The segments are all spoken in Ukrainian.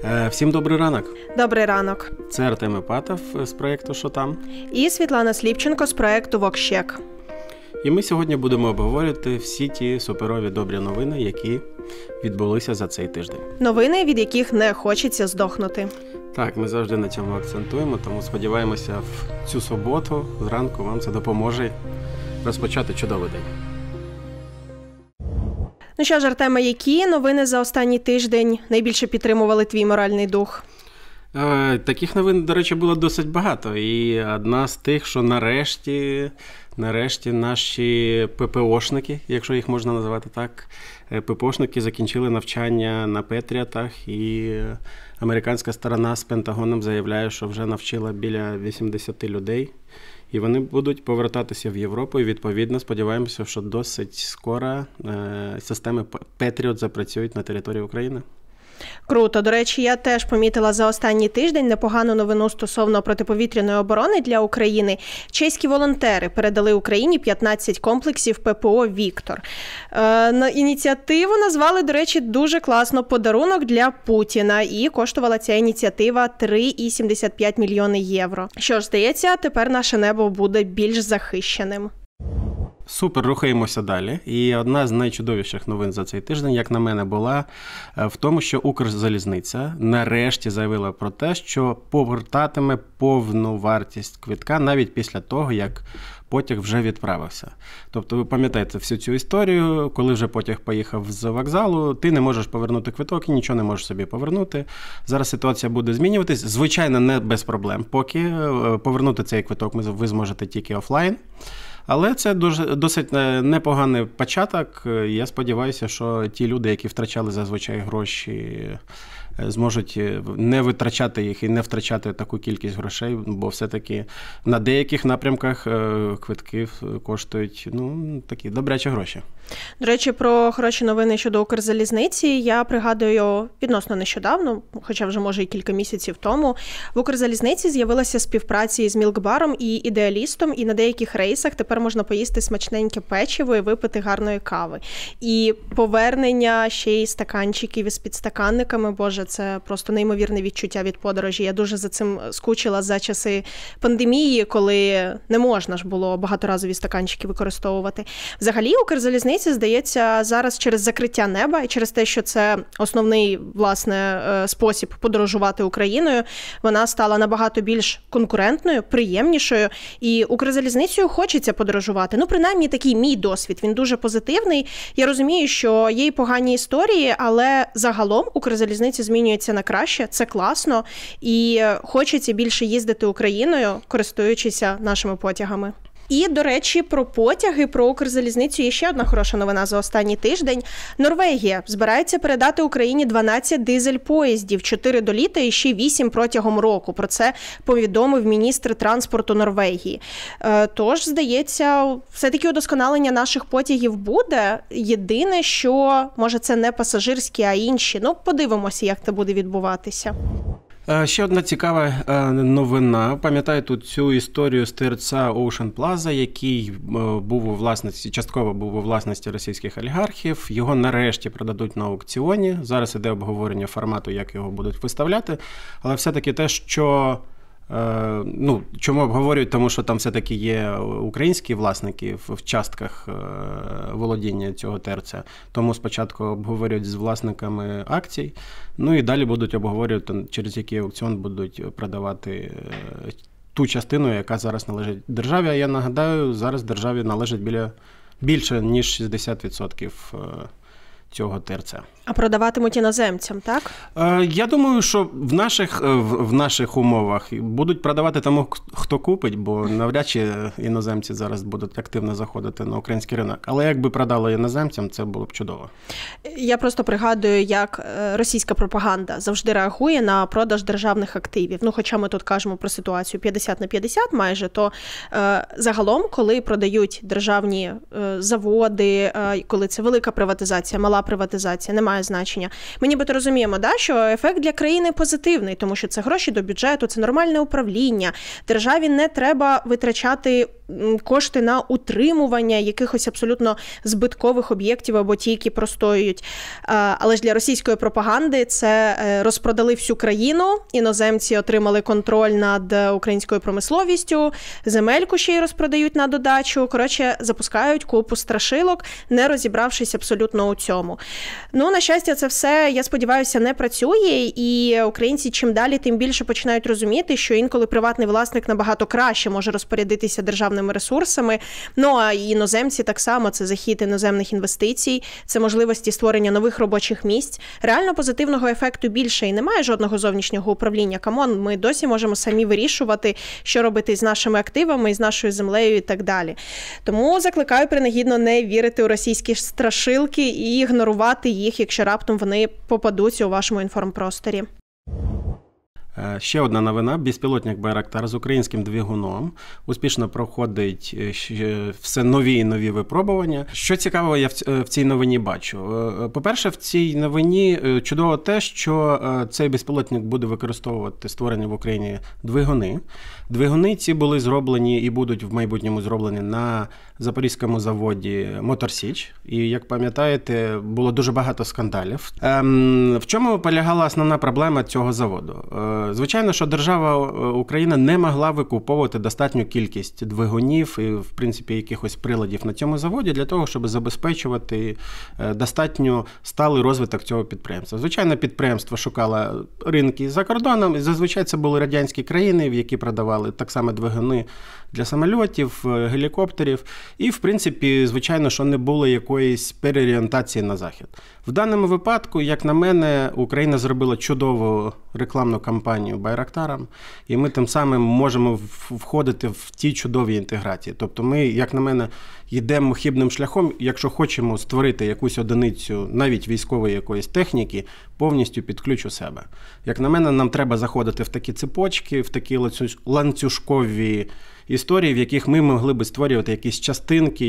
Всім добрий ранок. Добрий ранок. Це Артем Іпатов з проєкту «Що там?». І Світлана Сліпченко з проєкту «Вокщек». І ми сьогодні будемо обговорювати всі ті суперові добрі новини, які відбулися за цей тиждень. Новини, від яких не хочеться здохнути. Так, ми завжди на цьому акцентуємо, тому сподіваємося, в цю суботу зранку вам це допоможе розпочати чудовий день. Ну що ж, Артеме, які новини за останній тиждень найбільше підтримували твій моральний дух? Таких новин, до речі, було досить багато. І одна з тих, що нарешті наші ППОшники, якщо їх можна називати так, ППОшники закінчили навчання на Петріотах, і американська сторона з Пентагоном заявляє, що вже навчила біля 80 людей. І вони будуть повертатися в Європу, і відповідно сподіваємося, що досить скоро системи Петріот запрацюють на території України. Круто. До речі, я теж помітила за останній тиждень непогану новину стосовно протиповітряної оборони для України. Чеські волонтери передали Україні 15 комплексів ППО «Віктор». Ініціативу назвали, до речі, дуже класно «Подарунок для Путіна», і коштувала ця ініціатива 3,75 мільйони євро. Що ж, здається, тепер наше небо буде більш захищеним. Супер, рухаємося далі. І одна з найчудовіших новин за цей тиждень, як на мене, була в тому, що Укрзалізниця нарешті заявила про те, що повертатиме повну вартість квитка навіть після того, як потяг вже відправився. Тобто ви пам'ятаєте всю цю історію, коли вже потяг поїхав з вокзалу, ти не можеш повернути квиток і нічого не можеш собі повернути. Зараз ситуація буде змінюватись. Звичайно, не без проблем. Поки повернути цей квиток ви зможете тільки офлайн. Але це досить непоганий початок. Я сподіваюся, що ті люди, які втрачали зазвичай гроші, зможуть не витрачати їх і не втрачати таку кількість грошей, бо все-таки на деяких напрямках квитки коштують такі добрячі гроші. До речі, про хороші новини щодо Укрзалізниці я пригадую відносно нещодавно, хоча вже може і кілька місяців тому, в Укрзалізниці з'явилася співпраця з Мілкбаром і Ідеалістом, і на деяких рейсах тепер можна поїсти смачненьке печиво і випити гарної кави. І повернення ще й стаканчиків із підстаканниками, боже, це просто неймовірне відчуття від подорожі. Я дуже за цим скучила за часи пандемії, коли не можна ж було багаторазові стаканчики використовувати. Взагалі, Укрзалізниця, здається, зараз через закриття неба і через те, що це основний, власне, спосіб подорожувати Україною, вона стала набагато більш конкурентною, приємнішою, і Укрзалізницею хочеться подорожувати. Ну, принаймні, такий мій досвід, він дуже позитивний. Я розумію, що є і погані історії, але загалом Укрзалізниця змінюється на краще, це класно, і хочеться більше їздити Україною, користуючись нашими потягами. І, до речі, про потяги, про Укрзалізницю є ще одна хороша новина за останній тиждень. Норвегія збирається передати Україні 12 дизель-поїздів, 4 до літа і ще 8 протягом року. Про це повідомив міністр транспорту Норвегії. Тож, здається, все-таки удосконалення наших потягів буде. Єдине, що, може, це не пасажирські, а інші. Ну, подивимося, як це буде відбуватися. Ще одна цікава новина. Пам'ятаю тут цю історію з ТРЦ Ocean Plaza, який був у власності, частково був у власності російських олігархів. Його нарешті продадуть на аукціоні. Зараз іде обговорення формату, як його будуть виставляти. Але все-таки те, що... чому обговорюють? Тому що там все-таки є українські власники в частках володіння цього ТРЦ. Тому спочатку обговорюють з власниками акцій, і далі будуть обговорювати, через який аукціон будуть продавати ту частину, яка зараз належить державі. А я нагадаю, зараз державі належить більше, ніж 60% цього ТРЦ. А продаватимуть іноземцям, так? Я думаю, що в наших умовах будуть продавати тому, хто купить, бо навряд чи іноземці зараз будуть активно заходити на український ринок. Але якби продали іноземцям, це було б чудово. Я просто пригадую, як російська пропаганда завжди реагує на продаж державних активів. Хоча ми тут кажемо про ситуацію 50/50 майже, то загалом, коли продають державні заводи, коли це велика приватизація, мала приватизація, немає значення. Ми нібито розуміємо, що ефект для країни позитивний, тому що це гроші до бюджету, це нормальне управління. Державі не треба витрачати кошти на утримування якихось абсолютно збиткових об'єктів або ті, які простоюють. Але ж для російської пропаганди це розпродали всю країну, іноземці отримали контроль над українською промисловістю, земельку ще й розпродають на додачу. Коротше, запускають купу страшилок, не розібравшись абсолютно у цьому. Ну, на щастя, це все, я сподіваюся, не працює, і українці чим далі, тим більше починають розуміти, що інколи приватний власник набагато краще може розпорядитися державними ресурсами. Ну, а іноземці так само, це захід іноземних інвестицій, це можливості створення нових робочих місць. Реально позитивного ефекту більше і немає жодного зовнішнього управління. Камон, ми досі можемо самі вирішувати, що робити з нашими активами, з нашою землею і так далі. Тому закликаю принагідно не вірити у російські страшилки і ігнорувати їх, якщо раптом вони попадуться у вашому інформпросторі. Ще одна новина. Безпілотник Байрактар з українським двигуном успішно проходить все нові і нові випробування. Що цікавого я в цій новині бачу? По-перше, в цій новині чудово те, що цей безпілотник буде використовувати створені в Україні двигуни. Двигуни ці були зроблені і будуть в майбутньому зроблені на запорізькому заводі «Мотор Січ». І, як пам'ятаєте, було дуже багато скандалів. В чому полягала основна проблема цього заводу? Звичайно, що держава Україна не могла викуповувати достатню кількість двигунів і, в принципі, якихось приладів на цьому заводі для того, щоб забезпечувати достатньо сталий розвиток цього підприємства. Звичайно, підприємство шукало ринки за кордоном, і зазвичай це були радянські країни, в які продавали так само двигуни для самольотів, гелікоптерів. І, в принципі, звичайно, що не було якоїсь переорієнтації на Захід. В даному випадку, як на мене, Україна зробила чудову рекламну кампанію Байрактарам, і ми тим самим можемо входити в ті чудові інтеграції. Тобто ми, як на мене, йдемо хибним шляхом, якщо хочемо створити якусь одиницю, навіть військової якоїсь техніки, повністю під ключ у себе. Як на мене, нам треба заходити в такі цепочки, в такі ланцюжкові історії, в яких ми могли би створювати якісь частинки,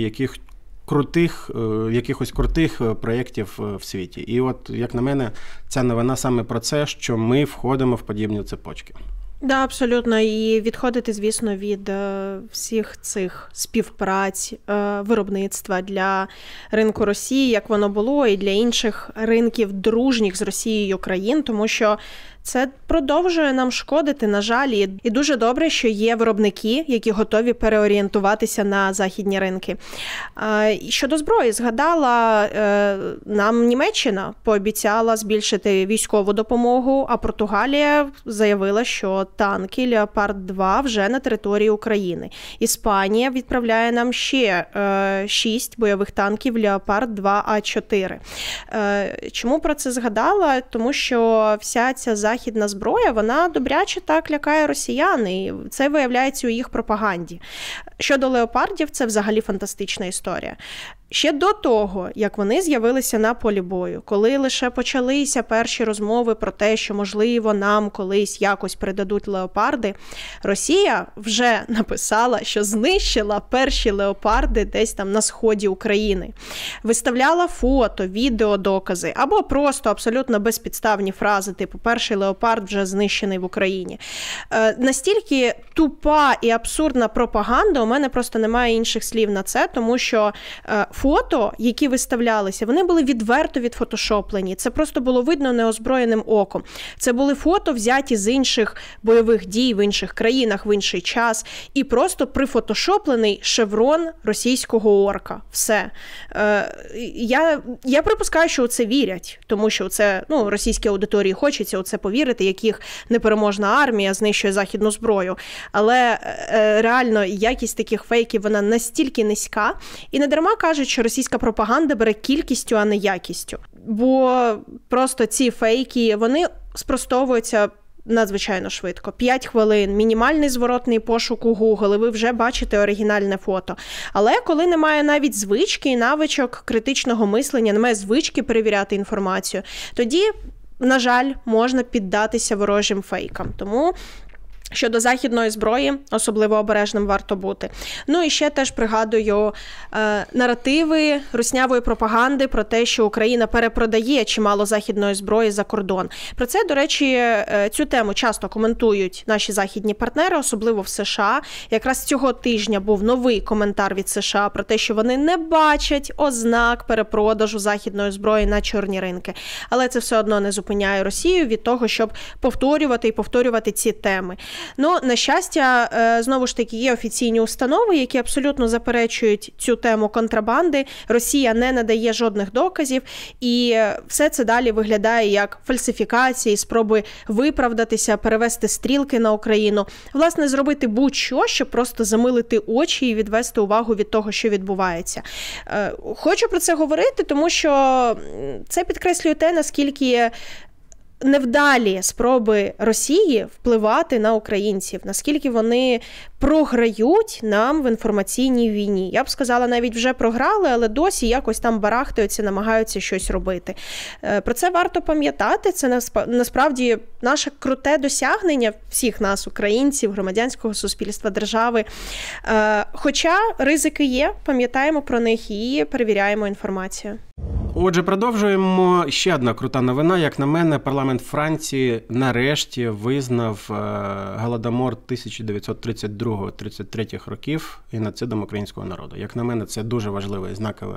якихось крутих проєктів в світі. І от, як на мене, ця новина саме про це, що ми входимо в подібні цепочки. Да, абсолютно. І відходити, звісно, від всіх цих співпраць, виробництва для ринку Росії, як воно було, і для інших ринків дружніх з Росією країн, тому що це продовжує нам шкодити, на жаль, і дуже добре, що є виробники, які готові переорієнтуватися на західні ринки. Щодо зброї, згадала, нам Німеччина пообіцяла збільшити військову допомогу, а Португалія заявила, що танки «Леопард-2» вже на території України. Іспанія відправляє нам ще 6 бойових танків «Леопард-2А4». Чому про це згадала? Тому що вся ця західна зброя, вона добряче так лякає росіян, і це виявляється у їх пропаганді. Щодо леопардів, це взагалі фантастична історія. Ще до того, як вони з'явилися на полі бою, коли лише почалися перші розмови про те, що, можливо, нам колись якось передадуть леопарди, Росія вже написала, що знищила перші леопарди десь там на сході України. Виставляла фото, відео, докази, або просто абсолютно безпідставні фрази, типу «перший леопард вже знищений в Україні». Настільки тупа і абсурдна пропаганда, у мене просто немає інших слів на це, тому що фото, які виставлялися, вони були відверто відфотошоплені. Це просто було видно неозброєним оком. Це були фото, взяті з інших бойових дій в інших країнах, в інший час, і просто прифотошоплений шеврон російського орка. Все. Я припускаю, що у це вірять, тому що це, російській аудиторії хочеться у це повірити, як їх непереможна армія знищує західну зброю. Але реально якість таких фейків, вона настільки низька, і не дарма кажуть, що російська пропаганда бере кількістю, а не якістю. Бо просто ці фейки, вони спростовуються надзвичайно швидко. 5 хвилин, мінімальний зворотний пошук у Google, і ви вже бачите оригінальне фото. Але коли немає навіть звички і навичок критичного мислення, немає звички перевіряти інформацію, тоді, на жаль, можна піддатися ворожим фейкам. Тому Щодо західної зброї, особливо обережним варто бути. Ну і ще теж пригадую наративи руснявої пропаганди про те, що Україна перепродає чимало західної зброї за кордон. Про це, до речі, цю тему часто коментують наші західні партнери, особливо в США. Якраз цього тижня був новий коментар від США про те, що вони не бачать ознак перепродажу західної зброї на чорні ринки. Але це все одно не зупиняє Росію від того, щоб повторювати ці теми. Ну, на щастя, знову ж таки, є офіційні установи, які абсолютно заперечують цю тему контрабанди. Росія не надає жодних доказів, і все це далі виглядає як фальсифікації, спроби виправдатися, перевести стрілки на Україну. Власне, зробити будь-що, щоб просто замилити очі і відвести увагу від того, що відбувається. Хочу про це говорити, тому що це підкреслює те, наскільки невдалі спроби Росії впливати на українців, наскільки вони програють нам в інформаційній війні. Я б сказала, навіть вже програли, але досі якось там барахтаються, намагаються щось робити. Про це варто пам'ятати, це насправді наше круте досягнення всіх нас, українців, громадянського суспільства, держави. Хоча ризики є, пам'ятаємо про них і перевіряємо інформацію. Отже, продовжуємо. Ще одна крута новина. Як на мене, парламент Франції нарешті визнав Голодомор 1932-33 років геноцидом українського народу. Як на мене, це дуже важливе і знакове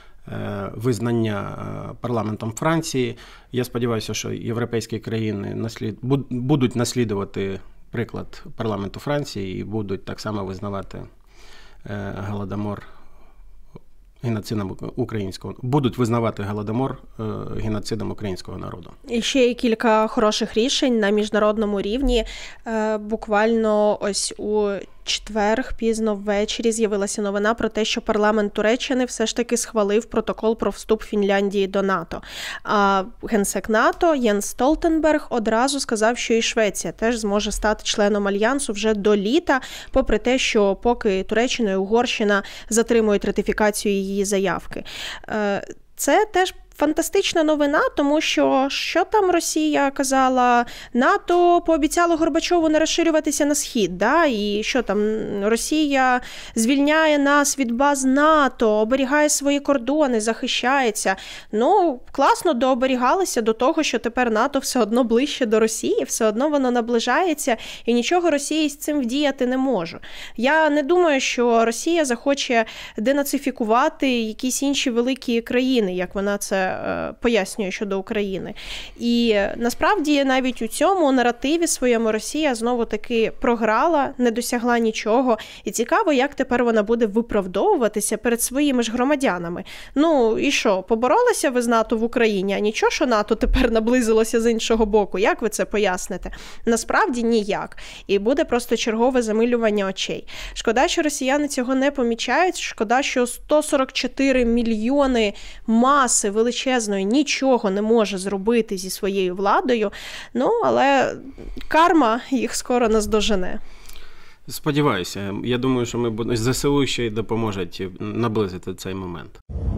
визнання парламентом Франції. Я сподіваюся, що європейські країни будуть наслідувати приклад парламенту Франції і будуть так само визнавати Голодомор геноцидом українського, будуть визнавати Голодомор геноцидом українського народу. І ще є кілька хороших рішень на міжнародному рівні. Буквально ось у четвер, пізно ввечері, з'явилася новина про те, що парламент Туреччини все ж таки схвалив протокол про вступ Фінляндії до НАТО. А генсек НАТО Єнс Столтенберг одразу сказав, що і Швеція теж зможе стати членом Альянсу вже до літа, попри те, що поки Туреччина і Угорщина затримують ратифікацію її заявки. Це теж фантастична новина, тому що там Росія казала? НАТО пообіцяло Горбачову не розширюватися на схід, да? І що там Росія звільняє нас від баз НАТО, оберігає свої кордони, захищається. Ну, класно дооберігалися до того, що тепер НАТО все одно ближче до Росії, все одно воно наближається, і нічого Росії з цим вдіяти не може. Я не думаю, що Росія захоче денацифікувати якісь інші великі країни, як вона це пояснює щодо України. І насправді навіть у цьому наративі своєму Росія знову-таки програла, не досягла нічого. І цікаво, як тепер вона буде виправдовуватися перед своїми ж громадянами. Ну і що, поборолися ви з НАТО в Україні, а нічого, що НАТО тепер наблизилося з іншого боку? Як ви це поясните? Насправді ніяк. І буде просто чергове замилювання очей. Шкода, що росіяни цього не помічають, шкода, що 144 мільйони маси величезної нічого не може зробити зі своєю владою, ну, але карма їх скоро наздожене. Сподіваюся. Я думаю, що ЗСУ ще й допоможуть наблизити цей момент.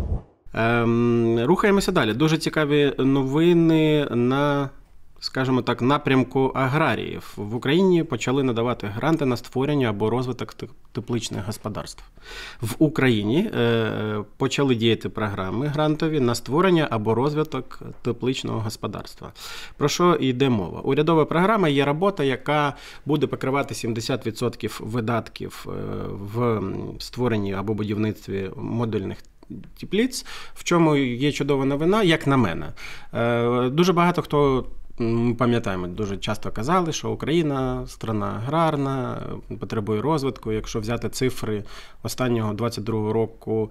Рухаємося далі. Дуже цікаві новини на, скажімо так, напрямку аграріїв. В Україні почали надавати гранти на створення або розвиток тепличних господарств. В Україні почали діяти програми грантові на створення або розвиток тепличного господарства. Про що йде мова? Урядова програма є робота, яка буде покривати 70% видатків в створенні або будівництві модульних теплиць, в чому є чудова новина, як на мене. Дуже багато хто, пам'ятаємо, дуже часто казали, що Україна – страна аграрна, потребує розвитку. Якщо взяти цифри останнього 22-го року,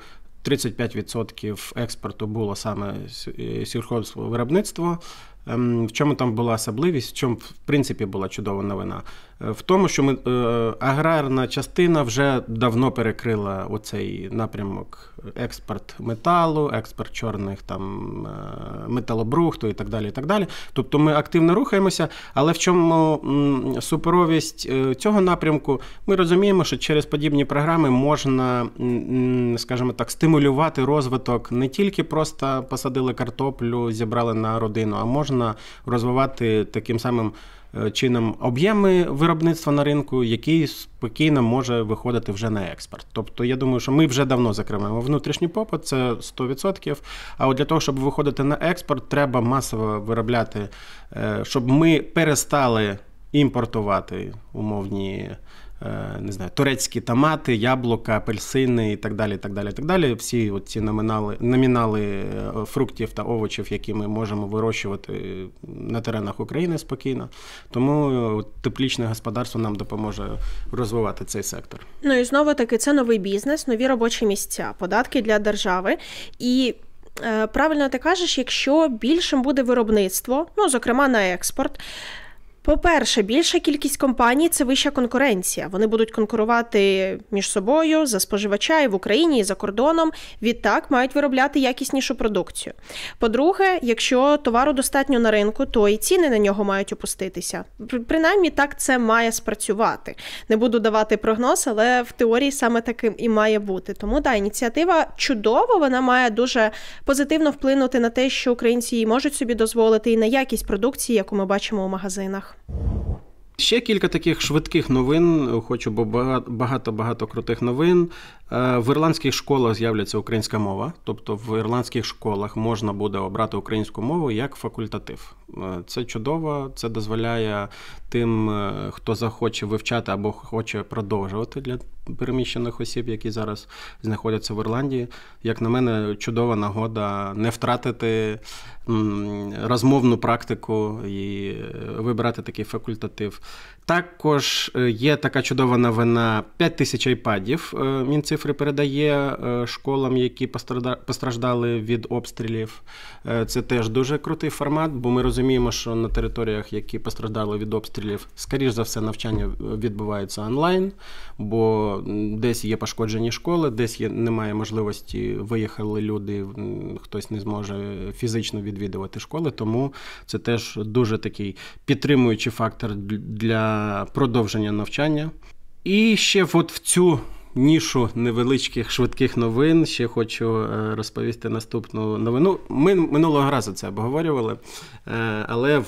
35% експорту було саме сільгоспвиробництво. В чому там була особливість, в чому, в принципі, була чудова новина? В тому, що аграрна частина вже давно перекрила оцей напрямок експорт металу, експорт чорних там металобрухту і так далі, і так далі. Тобто ми активно рухаємося, але в чому суперовість цього напрямку? Ми розуміємо, що через подібні програми можна, скажімо так, стимулювати розвиток не тільки просто посадили картоплю, зібрали на родину, а можна можна розвивати таким самим чином об'єми виробництва на ринку, який спокійно може виходити вже на експорт. Тобто, я думаю, що ми вже давно закриваємо внутрішній попит, це 100%, а от для того, щоб виходити на експорт, треба масово виробляти, щоб ми перестали імпортувати умовні, не знаю, турецькі томати, яблука, апельсини і так далі, так далі, так далі. Всі ці номінали фруктів та овочів, які ми можемо вирощувати на теренах України спокійно. Тому тепличне господарство нам допоможе розвивати цей сектор. Ну і знову-таки це новий бізнес, нові робочі місця, податки для держави. І правильно ти кажеш, якщо більшим буде виробництво, ну, зокрема на експорт, по-перше, більша кількість компаній – це вища конкуренція. Вони будуть конкурувати між собою за споживача і в Україні, і за кордоном. Відтак, мають виробляти якіснішу продукцію. По-друге, якщо товару достатньо на ринку, то і ціни на нього мають опуститися. Принаймні, так це має спрацювати. Не буду давати прогноз, але в теорії саме таким і має бути. Тому, да, ініціатива чудова, вона має дуже позитивно вплинути на те, що українці її можуть собі дозволити, і на якість продукції, яку ми бачимо у магазинах. Ще кілька таких швидких новин, хочу, бо багато крутих новин. В ірландських школах з'являться українська мова, тобто в ірландських школах можна буде обрати українську мову як факультатив. Це чудово, це дозволяє тим, хто захоче вивчати або хоче продовжувати для переміщених осіб, які зараз знаходяться в Ірландії. Як на мене, чудова нагода не втратити розмовну практику і вибирати такий факультатив. Також є така чудова новина: 5000 айпадів Мінцифри передає школам, які постраждали від обстрілів. Це теж дуже крутий формат, бо ми розуміємо, що на територіях, які постраждали від обстрілів, скоріш за все, навчання відбувається онлайн, бо десь є пошкоджені школи, десь немає можливості, виїхали люди, хтось не зможе фізично відвідувати школи, тому це теж дуже такий підтримуючий фактор для продовження навчання. І ще от в цю нішу невеличких швидких новин ще хочу розповісти наступну новину. Ми минулого разу це обговорювали, але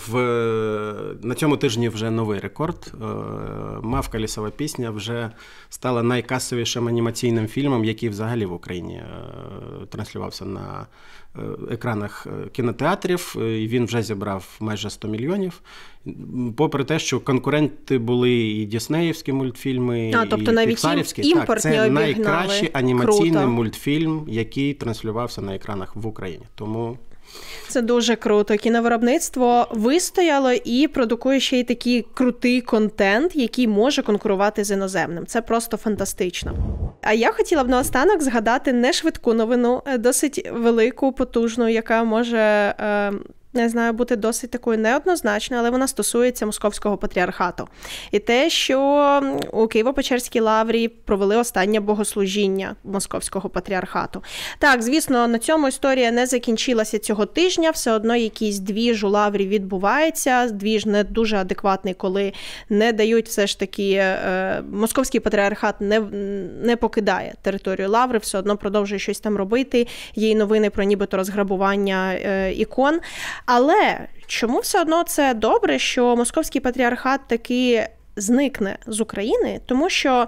на цьому тижні вже новий рекорд. «Мавка. Лісова пісня» вже стала найкасовішим анімаційним фільмом, який взагалі в Україні транслювався на екранах кінотеатрів, і він вже зібрав майже 100 мільйонів. Попри те, що конкуренти були і діснеївські мультфільми, тобто і навіть піксарівські. імпортні це обігнали. найкращий анімаційний Круто. мультфільм, який транслювався на екранах в Україні. Тому це дуже круто. Кіновиробництво вистояло і продукує ще й такий крутий контент, який може конкурувати з іноземним. Це просто фантастично. А я хотіла б наостанок згадати не швидку новину, досить велику, потужну, яка може, не знаю, бути досить такою неоднозначною, але вона стосується Московського патріархату. І те, що у Києво-Печерській лаврі провели останнє богослужіння Московського патріархату. Так, звісно, на цьому історія не закінчилася цього тижня, все одно якийсь двіж у лаврі відбувається, двіж не дуже адекватний, коли не дають все ж таки, Московський патріархат не покидає територію лаври, все одно продовжує щось там робити, є й новини про нібито розграбування ікон. Але чому все одно це добре, що Московський патріархат таки зникне з України? Тому що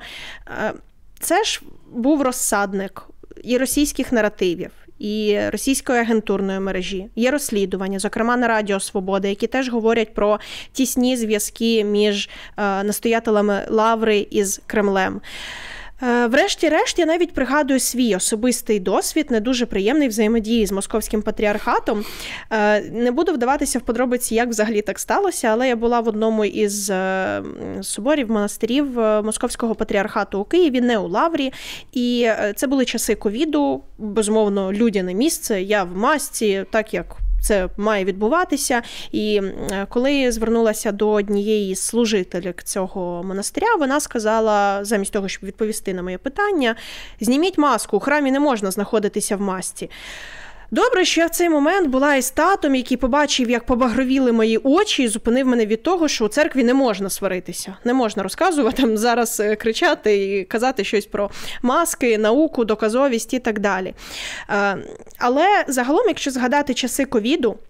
це ж був розсадник і російських наративів, і російської агентурної мережі. Є розслідування, зокрема на Радіо Свобода, які теж говорять про тісні зв'язки між настоятелями лаври із Кремлем. Врешті-решт, я навіть пригадую свій особистий досвід, не дуже приємний взаємодії з Московським патріархатом. Не буду вдаватися в подробиці, як взагалі так сталося, але я була в одному із соборів, монастирів Московського патріархату у Києві, не у лаврі. І це були часи ковіду, безумовно, людяне місце, я в масці, так як це має відбуватися. І коли я звернулася до однієї з служителів цього монастиря, вона сказала, замість того, щоб відповісти на моє питання: зніміть маску, у храмі не можна знаходитися в масці. Добре, що я в цей момент була із татом, який побачив, як побагровіли мої очі, і зупинив мене від того, що у церкві не можна сваритися. Не можна розказувати, там зараз кричати і казати щось про маски, науку, доказовість і так далі. Але загалом, якщо згадати часи ковіду,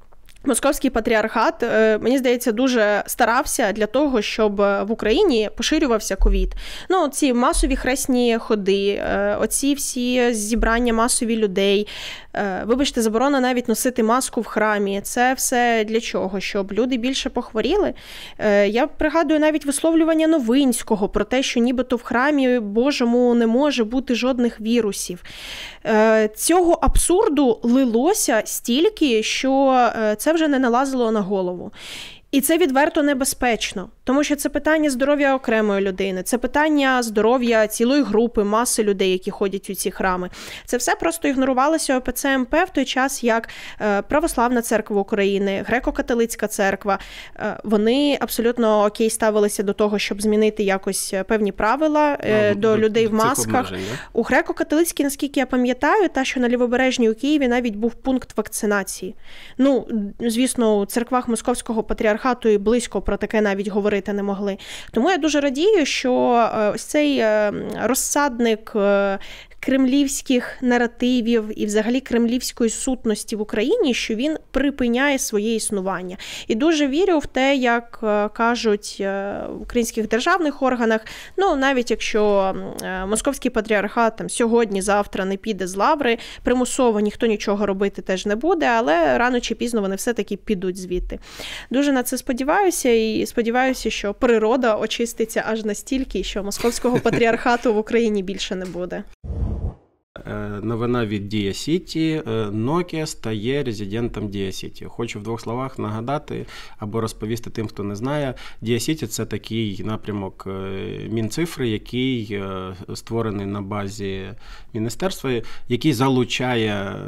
Московський патріархат, мені здається, дуже старався для того, щоб в Україні поширювався ковід. Ну, ці масові хресні ходи, оці всі зібрання масові людей, вибачте, заборона навіть носити маску в храмі. Це все для чого? Щоб люди більше похворіли? Я пригадую навіть висловлювання Новинського про те, що нібито в храмі Божому не може бути жодних вірусів. Цього абсурду лилося стільки, що це вже не налазило на голову. І це відверто небезпечно, тому що це питання здоров'я окремої людини, це питання здоров'я цілої групи, маси людей, які ходять у ці храми. Це все просто ігнорувалося ОПЦ МП в той час, як Православна церква України, Греко-католицька церква. Вони абсолютно окей ставилися до того, щоб змінити якось певні правила до людей в масках. У Греко-католицькій, наскільки я пам'ятаю, та, що на Лівобережній у Києві навіть був пункт вакцинації. Ну, звісно, у церквах Московського патріархату і близько про таке навіть говорити не могли. Тому я дуже радію, що ось цей розсадник кремлівських наративів і взагалі кремлівської сутності в Україні, що він припиняє своє існування. І дуже вірю в те, як кажуть в українських державних органах, ну, навіть якщо Московський патріархат там сьогодні-завтра не піде з лаври, примусово ніхто нічого робити теж не буде, але рано чи пізно вони все-таки підуть звідти. Дуже на це сподіваюся, і сподіваюся, що природа очиститься аж настільки, що Московського патріархату в Україні більше не буде. Новина від Дія Сіті. Nokia стає резидентом Дія Сіті. Хочу в двох словах нагадати або розповісти тим, хто не знає. Дія Сіті – це такий напрямок Мінцифри, який створений на базі міністерства, який залучає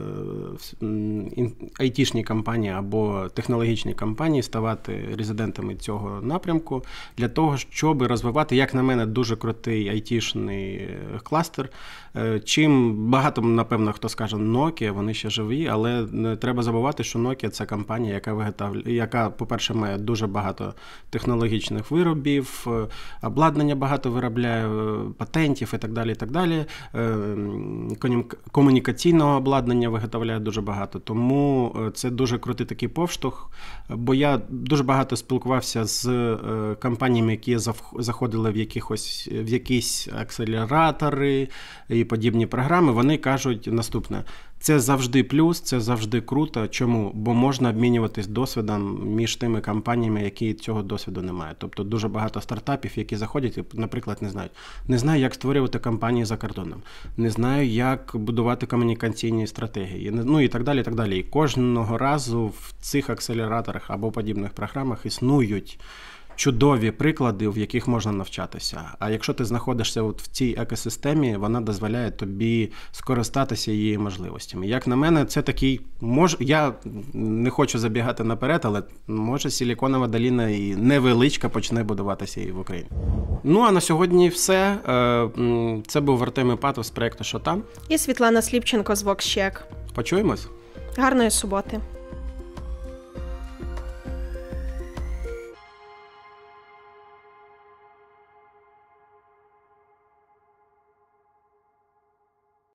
айтішні компанії або технологічні компанії ставати резидентами цього напрямку для того, щоб розвивати, як на мене, дуже крутий айтішний кластер. Чим багато, напевно, хто скаже Nokia, вони ще живі, але не треба забувати, що Nokia – це компанія, яка, по-перше, має дуже багато технологічних виробів, обладнання багато виробляє, патентів і так далі, і так далі. Комунікаційного обладнання виготовляє дуже багато. Тому це дуже крутий такий поштовх, бо я дуже багато спілкувався з компаніями, які заходили в якісь акселератори і подібні програми. Вони кажуть наступне: це завжди плюс, це завжди круто. Чому? Бо можна обмінюватись досвідом між тими компаніями, які цього досвіду не мають. Тобто дуже багато стартапів, які заходять і, наприклад, не знають, як створювати компанії за кордоном, не знають, як будувати комунікаційні стратегії, ну і так далі, і так далі. І кожного разу в цих акселераторах або подібних програмах існують чудові приклади, в яких можна навчатися. А якщо ти знаходишся от в цій екосистемі, вона дозволяє тобі скористатися її можливостями. Як на мене, це такий, я не хочу забігати наперед, але може Силіконова доліна і невеличка почне будуватися і в Україні. Ну, а на сьогодні все. Це був Артем Іпатов з проєкту «Що там?». І Світлана Сліпченко з VoxCheck. Почуємось? Гарної суботи.